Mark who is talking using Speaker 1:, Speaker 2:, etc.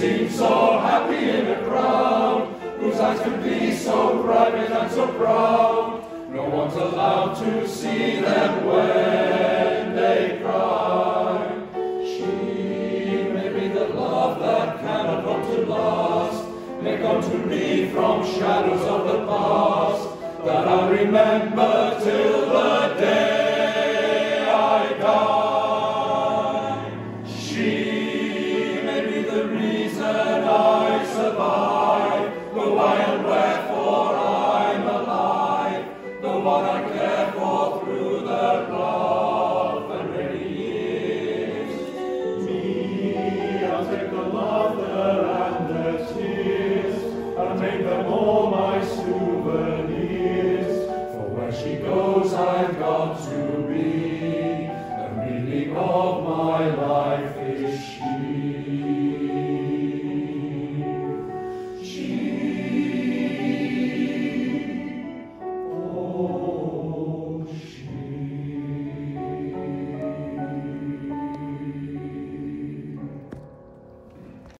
Speaker 1: seems so happy in a crowd, whose eyes can be so private and so proud. No one's allowed to see them when they cry. She may be the love that cannot hope to last, may come to me from shadows of the past, that I'll remember till the day I die. She may be the reason I survive, the why and wherefore I'm alive, the one I care for through the rough and rainy years. Me, I'll take the laughter and the tears, I'll make them all my souvenirs. For where she goes, I've got to be. The meaning of my life is she.